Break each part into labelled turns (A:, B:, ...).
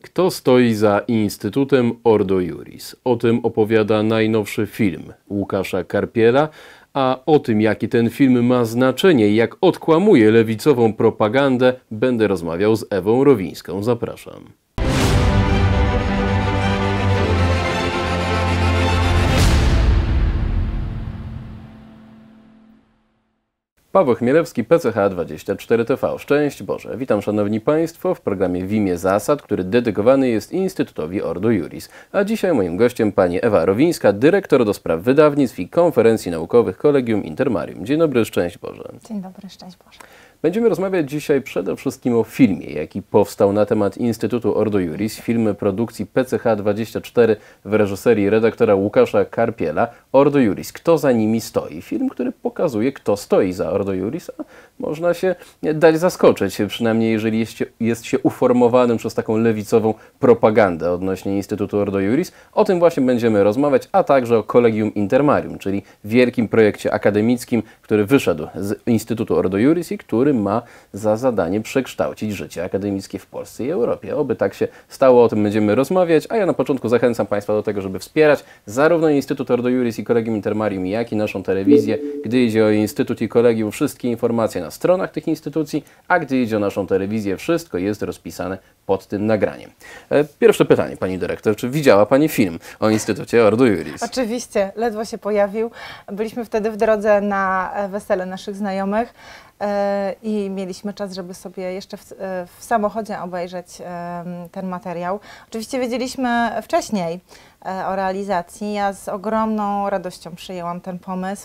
A: Kto stoi za Instytutem Ordo Iuris? O tym opowiada najnowszy film Łukasza Karpiela, a o tym, jakie ten film ma znaczenie i jak odkłamuje lewicową propagandę, będę rozmawiał z Ewą Rowińską. Zapraszam. Paweł Chmielewski, PCH24TV. Szczęść Boże. Witam Szanowni Państwo w programie W imię zasad, który dedykowany jest Instytutowi Ordo Iuris. A dzisiaj moim gościem pani Ewa Rowińska, dyrektor do spraw wydawnictw i konferencji naukowych Collegium Intermarium. Dzień dobry, szczęść Boże.
B: Dzień dobry, szczęść Boże.
A: Będziemy rozmawiać dzisiaj przede wszystkim o filmie, jaki powstał na temat Instytutu Ordo Iuris. Film produkcji PCH24 w reżyserii redaktora Łukasza Karpiela. Ordo Iuris. Kto za nimi stoi? Film, który pokazuje, kto stoi za Ordo Iuris, a można się dać zaskoczyć, przynajmniej jeżeli jest się uformowanym przez taką lewicową propagandę odnośnie Instytutu Ordo Iuris. O tym właśnie będziemy rozmawiać, a także o Collegium Intermarium, czyli wielkim projekcie akademickim, który wyszedł z Instytutu Ordo Iuris i który ma za zadanie przekształcić życie akademickie w Polsce i Europie. Oby tak się stało, o tym będziemy rozmawiać, a ja na początku zachęcam Państwa do tego, żeby wspierać zarówno Instytut Ordo Iuris i Collegium Intermarium, jak i naszą telewizję. Gdy idzie o Instytut i Collegium, wszystkie informacje na stronach tych instytucji, a gdy idzie o naszą telewizję, wszystko jest rozpisane pod tym nagraniem. Pierwsze pytanie, Pani Dyrektor, czy widziała Pani film o Instytucie Ordo Iuris?
B: Oczywiście, ledwo się pojawił. Byliśmy wtedy w drodze na wesele naszych znajomych i mieliśmy czas, żeby sobie jeszcze w samochodzie obejrzeć ten materiał. Oczywiście wiedzieliśmy wcześniej o realizacji. Ja z ogromną radością przyjęłam ten pomysł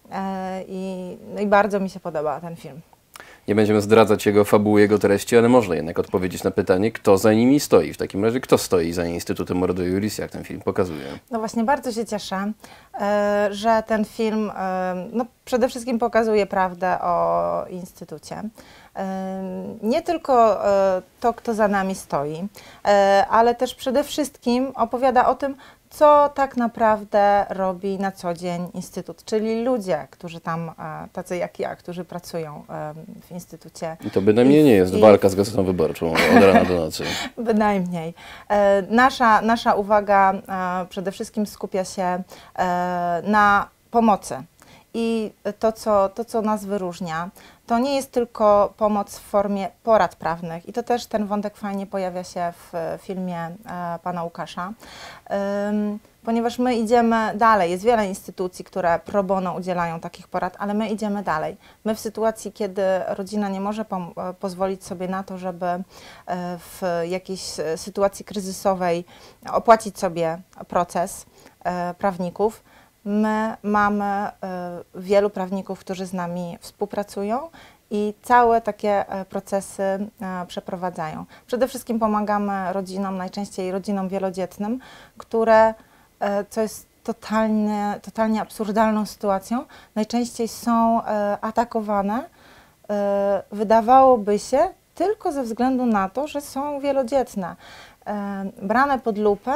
B: i bardzo mi się podoba ten film.
A: Nie będziemy zdradzać jego fabuły, jego treści, ale można jednak odpowiedzieć na pytanie, kto za nimi stoi. W takim razie, kto stoi za Instytutem Ordo Iuris, jak ten film pokazuje?
B: No właśnie, bardzo się cieszę, że ten film przede wszystkim pokazuje prawdę o Instytucie. Nie tylko to, kto za nami stoi, ale też przede wszystkim opowiada o tym, co tak naprawdę robi na co dzień Instytut, czyli ludzie, którzy tam, tacy jak ja, którzy pracują w Instytucie.
A: I to bynajmniej nie jest walka z Gazetą Wyborczą od rana do nocy.
B: Bynajmniej. Nasza uwaga przede wszystkim skupia się na pomocy. I to, co nas wyróżnia, to nie jest tylko pomoc w formie porad prawnych. I to też ten wątek fajnie pojawia się w filmie pana Łukasza, ponieważ my idziemy dalej. Jest wiele instytucji, które pro bono udzielają takich porad, ale my idziemy dalej. My w sytuacji, kiedy rodzina nie może pozwolić sobie na to, żeby w jakiejś sytuacji kryzysowej opłacić sobie proces prawników, my mamy wielu prawników, którzy z nami współpracują i całe takie procesy przeprowadzają. Przede wszystkim pomagamy rodzinom, najczęściej rodzinom wielodzietnym, które, co jest totalnie absurdalną sytuacją, najczęściej są atakowane, wydawałoby się, tylko ze względu na to, że są wielodzietne, brane pod lupę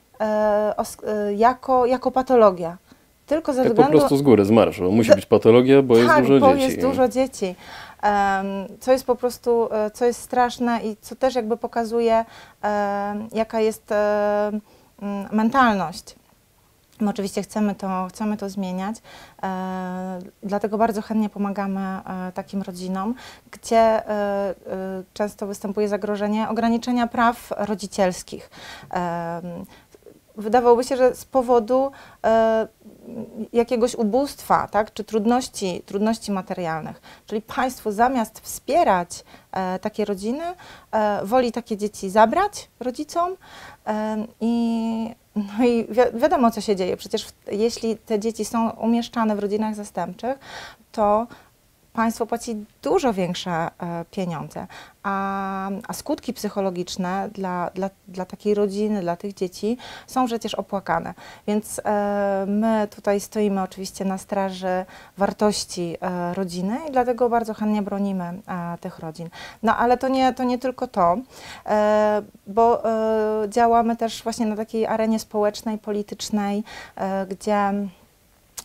B: jako patologia. Tylko ze względu...
A: po prostu z góry, z marszu. Musi być patologia, bo jest dużo dzieci.
B: Jest dużo dzieci. Co jest po prostu, co jest straszne i co też jakby pokazuje, jaka jest mentalność. My oczywiście chcemy to zmieniać, dlatego bardzo chętnie pomagamy takim rodzinom, gdzie często występuje zagrożenie ograniczenia praw rodzicielskich. Wydawałoby się, że z powodu jakiegoś ubóstwa, tak, czy trudności materialnych. Czyli państwo zamiast wspierać takie rodziny, woli takie dzieci zabrać rodzicom i wiadomo, co się dzieje. Przecież jeśli te dzieci są umieszczane w rodzinach zastępczych, to państwo płaci dużo większe pieniądze, a skutki psychologiczne dla takiej rodziny, dla tych dzieci są przecież opłakane. Więc my tutaj stoimy oczywiście na straży wartości rodziny i dlatego bardzo chętnie bronimy tych rodzin. No ale to nie tylko to, bo działamy też właśnie na takiej arenie społecznej, politycznej, gdzie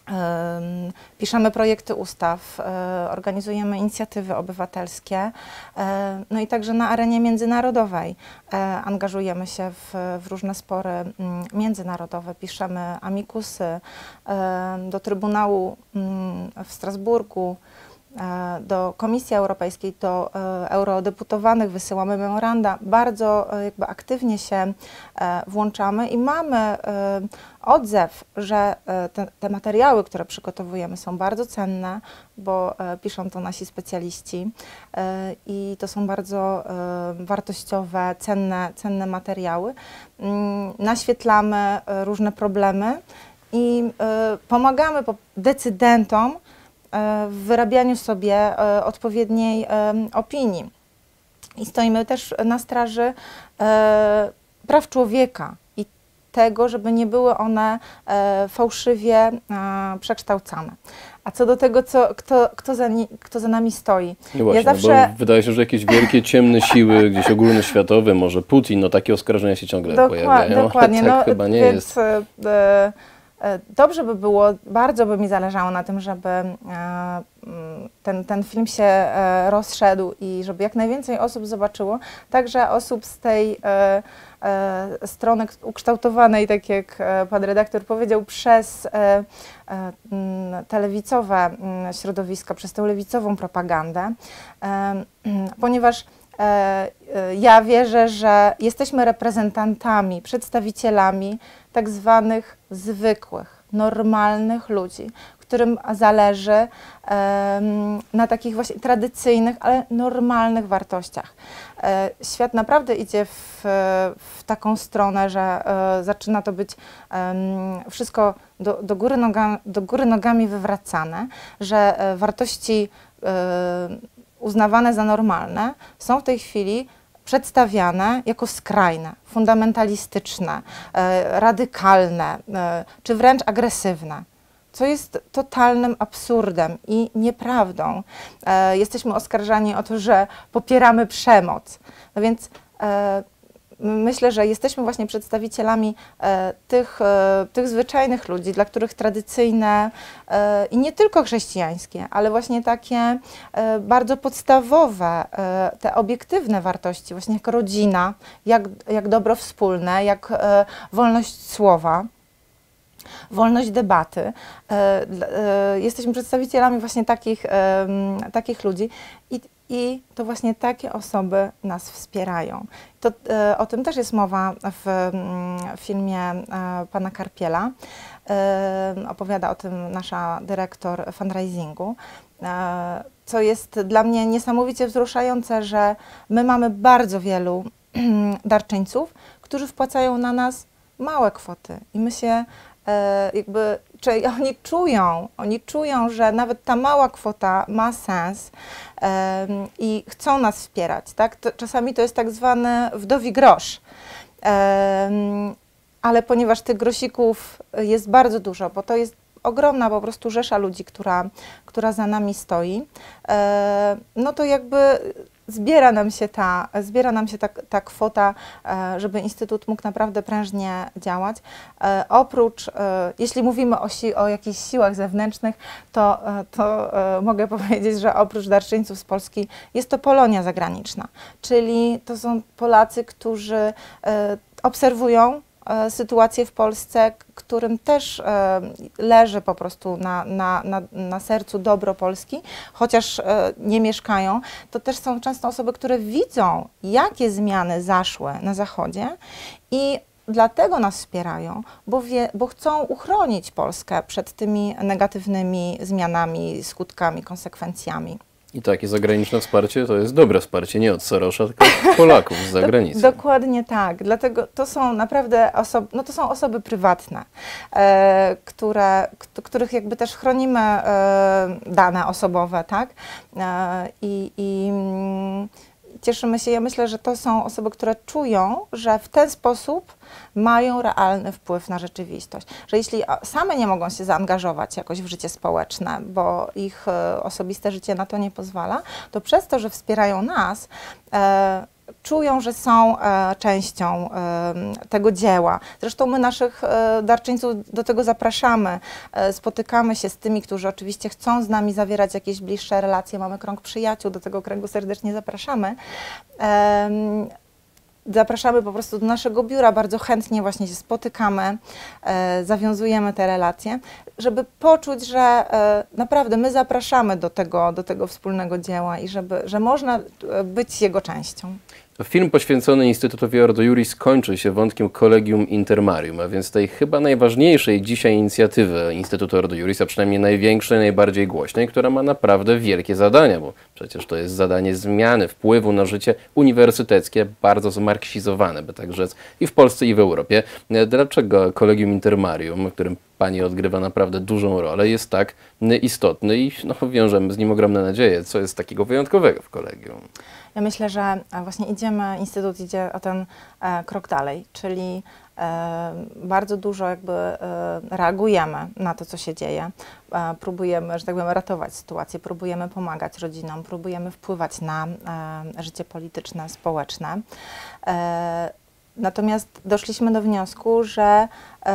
B: Piszemy projekty ustaw, organizujemy inicjatywy obywatelskie, no i także na arenie międzynarodowej angażujemy się w różne spory międzynarodowe, piszemy amikusy do Trybunału w Strasburgu, do Komisji Europejskiej, do eurodeputowanych wysyłamy memoranda, bardzo jakby aktywnie się włączamy i mamy odzew, że te materiały, które przygotowujemy, są bardzo cenne, bo piszą to nasi specjaliści i to są bardzo wartościowe, cenne materiały. Naświetlamy różne problemy i pomagamy decydentom w wyrabianiu sobie odpowiedniej opinii. I stoimy też na straży praw człowieka i tego, żeby nie były one fałszywie przekształcane. A co do tego, kto za nami stoi.
A: No właśnie,
B: ja zawsze...
A: bo wydaje się, że jakieś wielkie, ciemne siły, gdzieś ogólnoświatowe, może Putin, no takie oskarżenia się ciągle pojawiają.
B: Dokładnie,
A: tak
B: no,
A: chyba nie
B: więc,
A: jest.
B: Dobrze by było, bardzo by mi zależało na tym, żeby ten film się rozszedł i żeby jak najwięcej osób zobaczyło, także osób z tej strony ukształtowanej, tak jak pan redaktor powiedział, przez te lewicowe środowiska, przez tę lewicową propagandę, ponieważ ja wierzę, że jesteśmy reprezentantami, przedstawicielami tak zwanych zwykłych, normalnych ludzi, którym zależy na takich właśnie tradycyjnych, ale normalnych wartościach. Świat naprawdę idzie w taką stronę, że zaczyna to być wszystko do góry nogami wywracane, że wartości uznawane za normalne są w tej chwili przedstawiane jako skrajne, fundamentalistyczne, radykalne, czy wręcz agresywne, co jest totalnym absurdem i nieprawdą. Jesteśmy oskarżani o to, że popieramy przemoc. No więc myślę, że jesteśmy właśnie przedstawicielami tych zwyczajnych ludzi, dla których tradycyjne i nie tylko chrześcijańskie, ale właśnie takie bardzo podstawowe, te obiektywne wartości, właśnie jak rodzina, jak dobro wspólne, jak wolność słowa, wolność debaty. Jesteśmy przedstawicielami właśnie takich ludzi i to właśnie takie osoby nas wspierają. O tym też jest mowa w filmie pana Karpiela. Opowiada o tym nasza dyrektor fundraisingu, co jest dla mnie niesamowicie wzruszające, że my mamy bardzo wielu darczyńców, którzy wpłacają na nas małe kwoty i my się czyli oni czują, że nawet ta mała kwota ma sens i chcą nas wspierać, tak? Czasami to jest tak zwany wdowi grosz, ale ponieważ tych grosików jest bardzo dużo, bo to jest ogromna po prostu rzesza ludzi, która za nami stoi, no to jakby zbiera nam się ta kwota, żeby Instytut mógł naprawdę prężnie działać. Oprócz, jeśli mówimy o jakichś siłach zewnętrznych, to mogę powiedzieć, że oprócz darczyńców z Polski jest to Polonia zagraniczna, czyli to są Polacy, którzy obserwują sytuację w Polsce, którym też leży po prostu na sercu dobro Polski, chociaż nie mieszkają, to też są często osoby, które widzą, jakie zmiany zaszły na Zachodzie i dlatego nas wspierają, bo chcą uchronić Polskę przed tymi negatywnymi zmianami, skutkami, konsekwencjami.
A: I takie zagraniczne wsparcie to jest dobre wsparcie, nie od Sorosza, tylko od Polaków z zagranicy.
B: Dokładnie tak. Dlatego to są naprawdę to są osoby prywatne, których jakby też chronimy dane osobowe, tak? Cieszymy się, ja myślę, że to są osoby, które czują, że w ten sposób mają realny wpływ na rzeczywistość. Że jeśli same nie mogą się zaangażować jakoś w życie społeczne, bo ich osobiste życie na to nie pozwala, to przez to, że wspierają nas, czują, że są częścią tego dzieła. Zresztą my naszych darczyńców do tego zapraszamy. Spotykamy się z tymi, którzy oczywiście chcą z nami zawierać jakieś bliższe relacje. Mamy krąg przyjaciół, do tego kręgu serdecznie zapraszamy. Zapraszamy po prostu do naszego biura, bardzo chętnie właśnie się spotykamy, zawiązujemy te relacje, żeby poczuć, że naprawdę my zapraszamy do tego wspólnego dzieła i że można być jego częścią.
A: Film poświęcony Instytutowi Ordo Iuris kończy się wątkiem Collegium Intermarium, a więc tej chyba najważniejszej dzisiaj inicjatywy Instytutu Ordo Iuris, a przynajmniej największej, najbardziej głośnej, która ma naprawdę wielkie zadania, bo przecież to jest zadanie zmiany wpływu na życie uniwersyteckie, bardzo zmarksizowane, by tak rzec, i w Polsce, i w Europie. Dlaczego Collegium Intermarium, w którym Pani odgrywa naprawdę dużą rolę, jest tak istotny i wiążemy z nim ogromne nadzieje? Co jest takiego wyjątkowego w kolegium?
B: Ja myślę, że właśnie Instytut idzie o ten krok dalej, czyli bardzo dużo reagujemy na to, co się dzieje. Próbujemy, że tak powiem, ratować sytuację, próbujemy pomagać rodzinom, próbujemy wpływać na życie polityczne, społeczne. Natomiast doszliśmy do wniosku, że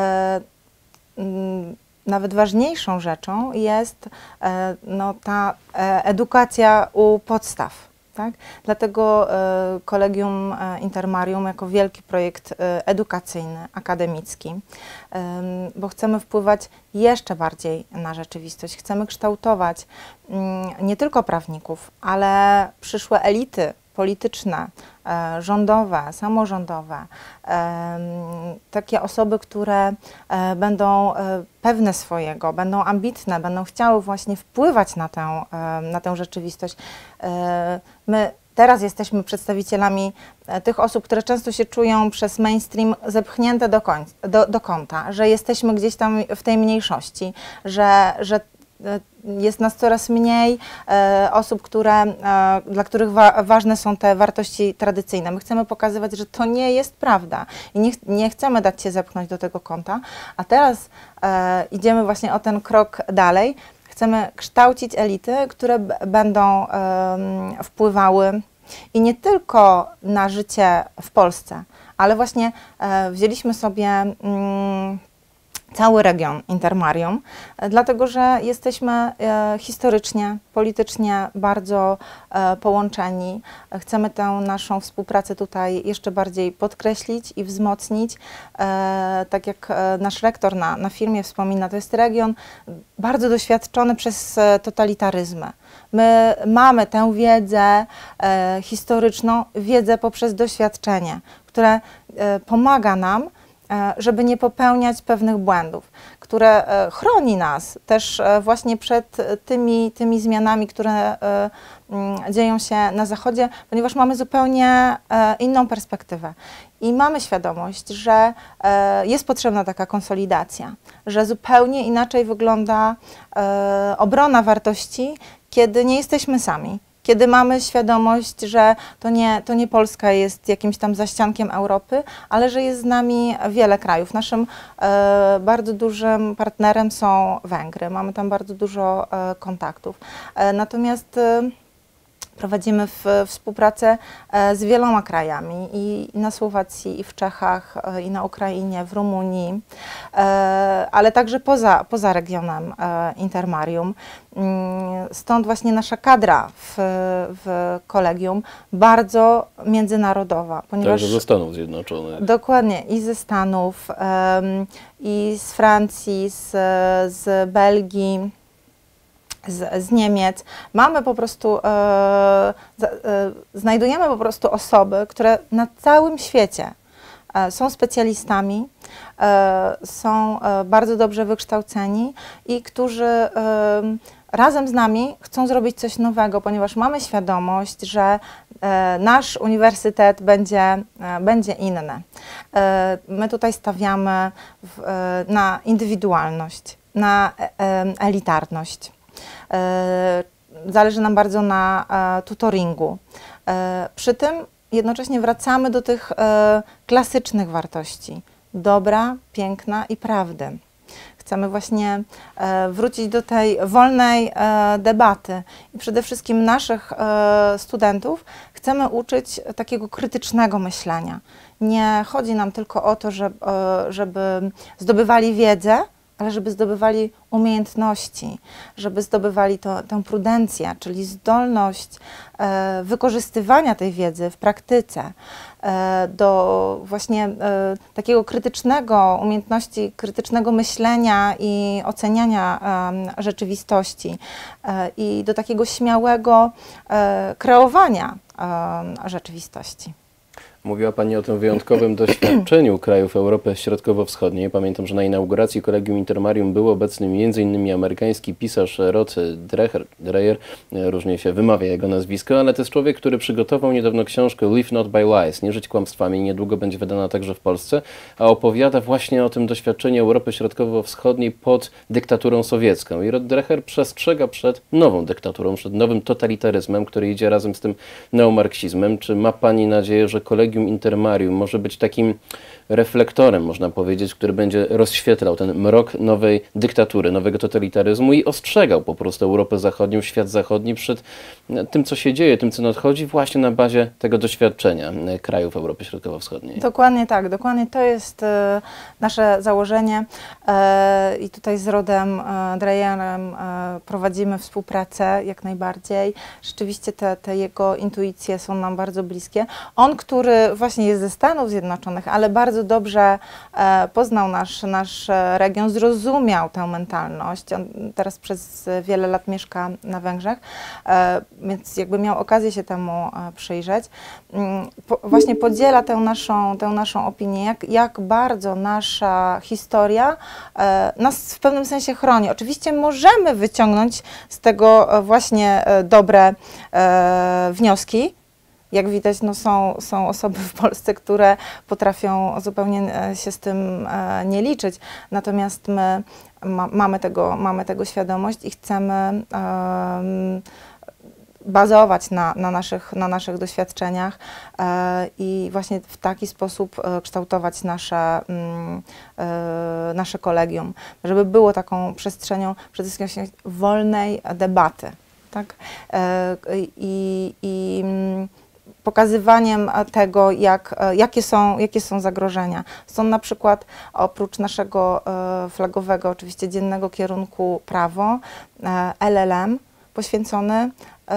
B: nawet ważniejszą rzeczą jest ta edukacja u podstaw. Tak? Dlatego Collegium Intermarium jako wielki projekt edukacyjny, akademicki, bo chcemy wpływać jeszcze bardziej na rzeczywistość. Chcemy kształtować nie tylko prawników, ale przyszłe elity polityczne, rządowe, samorządowe, takie osoby, które będą pewne swojego, będą ambitne, będą chciały właśnie wpływać na tę rzeczywistość. My teraz jesteśmy przedstawicielami tych osób, które często się czują przez mainstream zepchnięte do kąta, że jesteśmy gdzieś tam w tej mniejszości, że jest nas coraz mniej osób, dla których ważne są te wartości tradycyjne. My chcemy pokazywać, że to nie jest prawda i nie chcemy dać się zepchnąć do tego kąta, a teraz idziemy właśnie o ten krok dalej. Chcemy kształcić elity, które będą wpływały i nie tylko na życie w Polsce, ale właśnie wzięliśmy sobie cały region Intermarium, dlatego że jesteśmy historycznie, politycznie bardzo połączeni. Chcemy tę naszą współpracę tutaj jeszcze bardziej podkreślić i wzmocnić. Tak jak nasz rektor na filmie wspomina, to jest region bardzo doświadczony przez totalitaryzmy. My mamy tę wiedzę historyczną, wiedzę poprzez doświadczenie, które pomaga nam, żeby nie popełniać pewnych błędów, które chroni nas też właśnie przed tymi zmianami, które dzieją się na Zachodzie, ponieważ mamy zupełnie inną perspektywę. I mamy świadomość, że jest potrzebna taka konsolidacja, że zupełnie inaczej wygląda obrona wartości, kiedy nie jesteśmy sami. Kiedy mamy świadomość, że to nie Polska jest jakimś tam zaściankiem Europy, ale że jest z nami wiele krajów. Naszym bardzo dużym partnerem są Węgry. Mamy tam bardzo dużo kontaktów. Natomiast prowadzimy współpracę z wieloma krajami i na Słowacji, i w Czechach, i na Ukrainie, w Rumunii, ale także poza regionem Intermarium. Stąd właśnie nasza kadra w kolegium bardzo międzynarodowa. Ponieważ
A: także ze Stanów Zjednoczonych.
B: Dokładnie, i ze Stanów, i z Francji, z Belgii, z Niemiec. Mamy po prostu, znajdujemy po prostu osoby, które na całym świecie są specjalistami, są bardzo dobrze wykształceni i którzy razem z nami chcą zrobić coś nowego, ponieważ mamy świadomość, że nasz uniwersytet będzie inny. My tutaj stawiamy na indywidualność, na elitarność. Zależy nam bardzo na tutoringu. Przy tym jednocześnie wracamy do tych klasycznych wartości: dobra, piękna i prawdy. Chcemy właśnie wrócić do tej wolnej debaty i przede wszystkim naszych studentów chcemy uczyć takiego krytycznego myślenia. Nie chodzi nam tylko o to, żeby zdobywali wiedzę, ale żeby zdobywali umiejętności, żeby zdobywali tę prudencję, czyli zdolność wykorzystywania tej wiedzy w praktyce, do właśnie takiego krytycznego, umiejętności krytycznego myślenia i oceniania rzeczywistości i do takiego śmiałego kreowania rzeczywistości.
A: Mówiła Pani o tym wyjątkowym doświadczeniu krajów Europy Środkowo-Wschodniej. Pamiętam, że na inauguracji Collegium Intermarium był obecny m.in. amerykański pisarz Rod Dreher, różnie się wymawia jego nazwisko, ale to jest człowiek, który przygotował niedawno książkę Live Not by Lies, nie żyć kłamstwami, niedługo będzie wydana także w Polsce, a opowiada właśnie o tym doświadczeniu Europy Środkowo-Wschodniej pod dyktaturą sowiecką. I Rod Dreher przestrzega przed nową dyktaturą, przed nowym totalitaryzmem, który idzie razem z tym neomarksizmem. Czy ma Pani nadzieję, że Collegium Intermarium może być takim reflektorem, można powiedzieć, który będzie rozświetlał ten mrok nowej dyktatury, nowego totalitaryzmu i ostrzegał po prostu Europę Zachodnią, świat zachodni przed tym, co się dzieje, tym, co nadchodzi właśnie na bazie tego doświadczenia krajów Europy Środkowo-Wschodniej.
B: Dokładnie tak, dokładnie to jest nasze założenie i tutaj z Rodem Dreherem prowadzimy współpracę jak najbardziej. Rzeczywiście te jego intuicje są nam bardzo bliskie. On, który właśnie jest ze Stanów Zjednoczonych, ale bardzo dobrze poznał nasz region, zrozumiał tę mentalność. On teraz przez wiele lat mieszka na Węgrzech, więc jakby miał okazję się temu przyjrzeć. Właśnie podziela tę naszą opinię, jak bardzo nasza historia nas w pewnym sensie chroni. Oczywiście możemy wyciągnąć z tego właśnie dobre wnioski. Jak widać, no są osoby w Polsce, które potrafią zupełnie się z tym nie liczyć. Natomiast my mamy tego świadomość i chcemy bazować na naszych doświadczeniach i właśnie w taki sposób kształtować nasze kolegium, żeby było taką przestrzenią przede wszystkim wolnej debaty, tak? I pokazywaniem tego, jakie są zagrożenia. Są na przykład oprócz naszego flagowego, oczywiście dziennego kierunku prawo, LLM poświęcony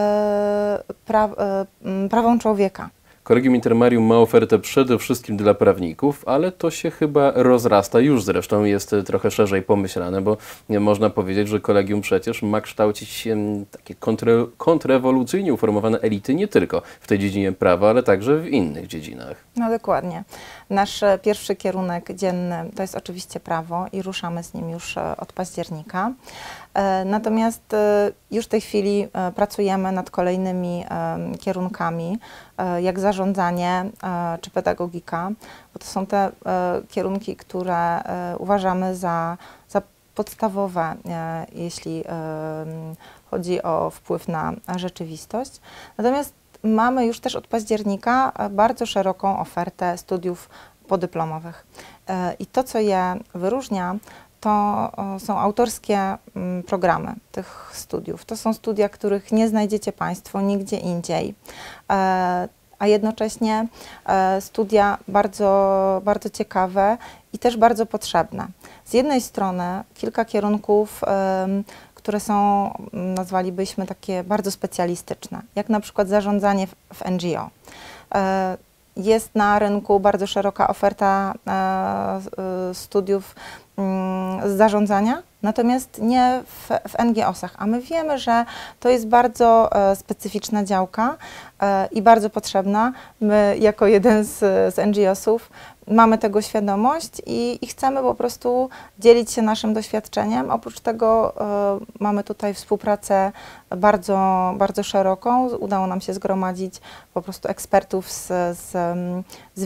B: prawom człowieka.
A: Collegium Intermarium ma ofertę przede wszystkim dla prawników, ale to się chyba rozrasta, już zresztą jest trochę szerzej pomyślane, bo można powiedzieć, że kolegium przecież ma kształcić takie kontrrewolucyjnie uformowane elity nie tylko w tej dziedzinie prawa, ale także w innych dziedzinach.
B: No dokładnie. Nasz pierwszy kierunek dzienny to jest oczywiście prawo i ruszamy z nim już od października. Natomiast już w tej chwili pracujemy nad kolejnymi kierunkami, jak zarządzanie czy pedagogika, bo to są te kierunki, które uważamy za podstawowe, jeśli chodzi o wpływ na rzeczywistość. Natomiast mamy już też od października bardzo szeroką ofertę studiów podyplomowych. I to, co je wyróżnia, to są autorskie programy tych studiów. To są studia, których nie znajdziecie Państwo nigdzie indziej, a jednocześnie studia bardzo ciekawe i też bardzo potrzebne. Z jednej strony kilka kierunków, które są, nazwalibyśmy, takie bardzo specjalistyczne, jak na przykład zarządzanie w NGO. Jest na rynku bardzo szeroka oferta studiów z zarządzania, natomiast nie w NGO-sach, a my wiemy, że to jest bardzo specyficzna działka i bardzo potrzebna. My jako jeden z NGO-sów mamy tego świadomość i chcemy po prostu dzielić się naszym doświadczeniem. Oprócz tego mamy tutaj współpracę bardzo szeroką. Udało nam się zgromadzić po prostu ekspertów z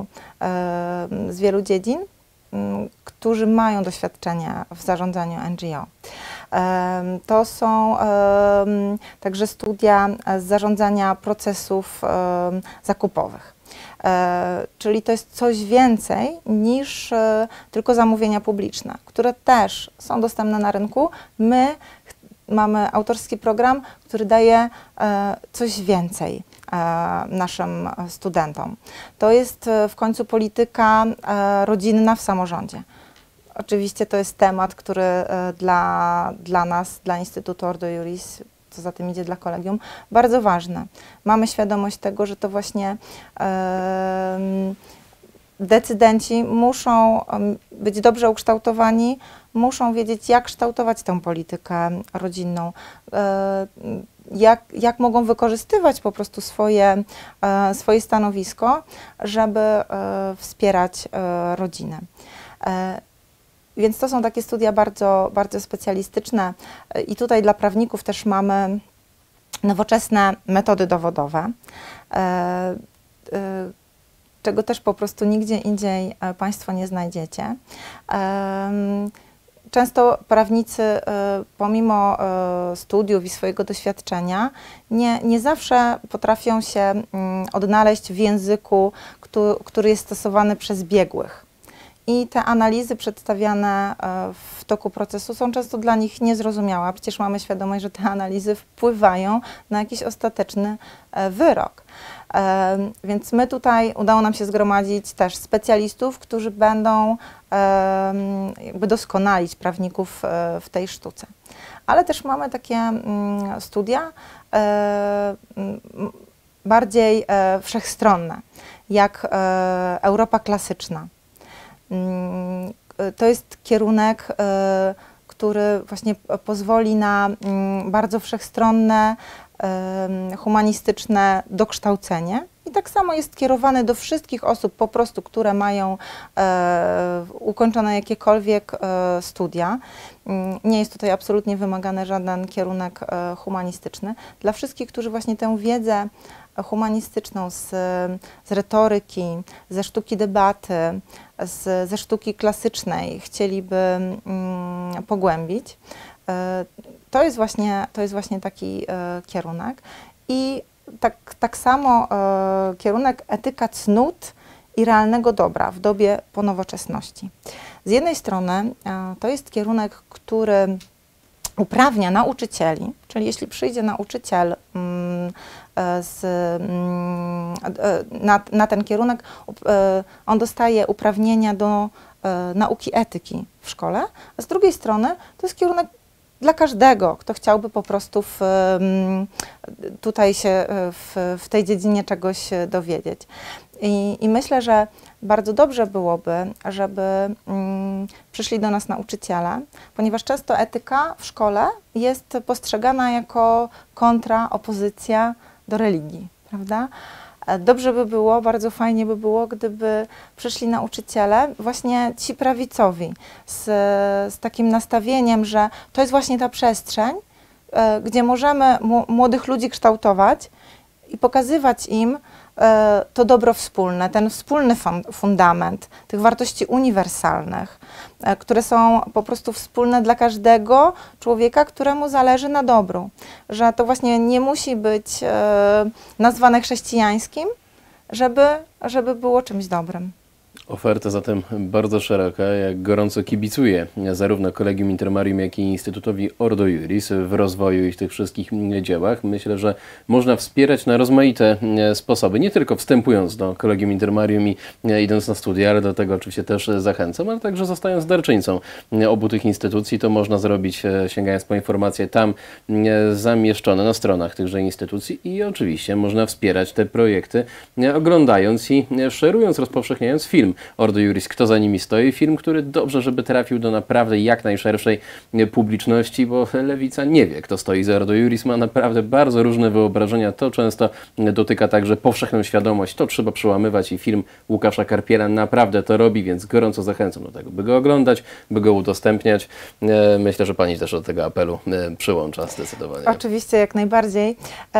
B: wielu dziedzin, którzy mają doświadczenie w zarządzaniu NGO. To są także studia z zarządzania procesów zakupowych. Czyli to jest coś więcej niż tylko zamówienia publiczne, które też są dostępne na rynku. My mamy autorski program, który daje coś więcej naszym studentom. To jest w końcu polityka rodzinna w samorządzie. Oczywiście to jest temat, który dla nas, dla Instytutu Ordo Iuris, co za tym idzie dla kolegium, bardzo ważny. Mamy świadomość tego, że to właśnie decydenci muszą być dobrze ukształtowani, muszą wiedzieć, jak kształtować tę politykę rodzinną, jak mogą wykorzystywać po prostu swoje stanowisko, żeby wspierać rodzinę. Więc to są takie studia bardzo, bardzo specjalistyczne i tutaj dla prawników też mamy nowoczesne metody dowodowe, czego też po prostu nigdzie indziej Państwo nie znajdziecie. Często prawnicy, pomimo studiów i swojego doświadczenia, nie zawsze potrafią się odnaleźć w języku, który jest stosowany przez biegłych. I te analizy przedstawiane w toku procesu są często dla nich niezrozumiałe, a przecież mamy świadomość, że te analizy wpływają na jakiś ostateczny wyrok. Więc my tutaj udało nam się zgromadzić też specjalistów, którzy będą jakby doskonalić prawników w tej sztuce. Ale też mamy takie studia bardziej wszechstronne, jak Europa klasyczna. To jest kierunek, który właśnie pozwoli na bardzo wszechstronne, humanistyczne dokształcenie i tak samo jest kierowany do wszystkich osób po prostu, które mają ukończone jakiekolwiek studia. Nie jest tutaj absolutnie wymagany żaden kierunek humanistyczny. Dla wszystkich, którzy właśnie tę wiedzę humanistyczną z retoryki, ze sztuki debaty, ze sztuki klasycznej chcieliby pogłębić, to jest właśnie taki kierunek. I tak samo kierunek etyka cnót i realnego dobra w dobie ponowoczesności. Z jednej strony to jest kierunek, który uprawnia nauczycieli, czyli jeśli przyjdzie nauczyciel na ten kierunek, on dostaje uprawnienia do nauki etyki w szkole, a z drugiej strony to jest kierunek dla każdego, kto chciałby po prostu tutaj się w tej dziedzinie czegoś dowiedzieć. I myślę, że bardzo dobrze byłoby, żeby przyszli do nas nauczyciele, ponieważ często etyka w szkole jest postrzegana jako opozycja do religii, prawda? Dobrze by było, bardzo fajnie by było, gdyby przyszli nauczyciele, właśnie ci prawicowi, z takim nastawieniem, że to jest właśnie ta przestrzeń, gdzie możemy młodych ludzi kształtować i pokazywać im to dobro wspólne, ten wspólny fundament tych wartości uniwersalnych, które są po prostu wspólne dla każdego człowieka, któremu zależy na dobru. Że to właśnie nie musi być nazwane chrześcijańskim, żeby było czymś dobrym.
A: Oferta zatem bardzo szeroka, jak gorąco kibicuję zarówno Collegium Intermarium, jak i Instytutowi Ordo Iuris w rozwoju ich tych wszystkich dziełach. Myślę, że można wspierać na rozmaite sposoby, nie tylko wstępując do Collegium Intermarium i idąc na studia, ale do tego oczywiście też zachęcam, ale także zostając darczyńcą obu tych instytucji, to można zrobić, sięgając po informacje tam zamieszczone na stronach tychże instytucji i oczywiście można wspierać te projekty, oglądając i szerując, rozpowszechniając film Ordo Iuris, kto za nimi stoi. Film, który dobrze, żeby trafił do naprawdę jak najszerszej publiczności, bo lewica nie wie, kto stoi za Ordo Iuris, ma naprawdę bardzo różne wyobrażenia. To często dotyka także powszechną świadomość. To trzeba przełamywać i film Łukasza Karpiela naprawdę to robi, więc gorąco zachęcam do tego, by go oglądać, by go udostępniać. Myślę, że pani też do tego apelu przyłącza zdecydowanie.
B: Oczywiście, jak najbardziej.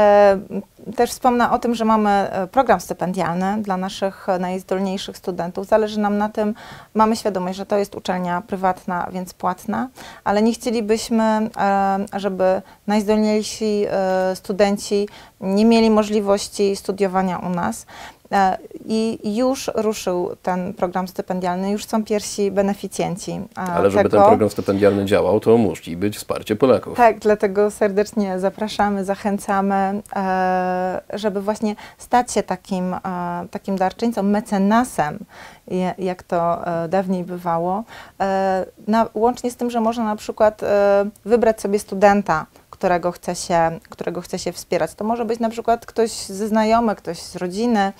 B: Też wspomnę o tym, że mamy program stypendialny dla naszych najzdolniejszych studentów. Zależy nam na tym, mamy świadomość, że to jest uczelnia prywatna, więc płatna, ale nie chcielibyśmy, żeby najzdolniejsi studenci nie mieli możliwości studiowania u nas. I już ruszył ten program stypendialny, już są pierwsi beneficjenci
A: Ale żeby ten program stypendialny działał, to musi być wsparcie Polaków.
B: Tak, dlatego serdecznie zapraszamy, zachęcamy, żeby właśnie stać się takim darczyńcą, mecenasem, jak to dawniej bywało, łącznie z tym, że można na przykład wybrać sobie studenta, którego chce się wspierać. To może być na przykład ktoś ze znajomych, ktoś z rodziny,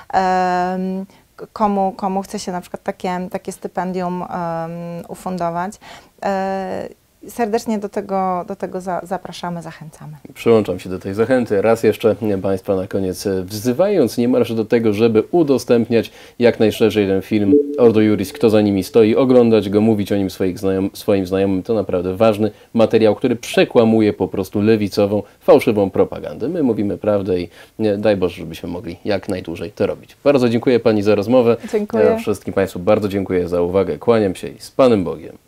B: komu chce się na przykład takie stypendium ufundować. Serdecznie do tego zapraszamy, zachęcamy.
A: Przyłączam się do tej zachęty. Raz jeszcze Państwa na koniec wzywając niemalże do tego, żeby udostępniać jak najszerzej ten film Ordo Iuris, kto za nimi stoi, oglądać go, mówić o nim swoim znajomym. To naprawdę ważny materiał, który przekłamuje po prostu lewicową, fałszywą propagandę. My mówimy prawdę i daj Boże, żebyśmy mogli jak najdłużej to robić. Bardzo dziękuję Pani za rozmowę.
B: Dziękuję.
A: Wszystkim Państwu bardzo dziękuję za uwagę. Kłaniam się i z Panem Bogiem.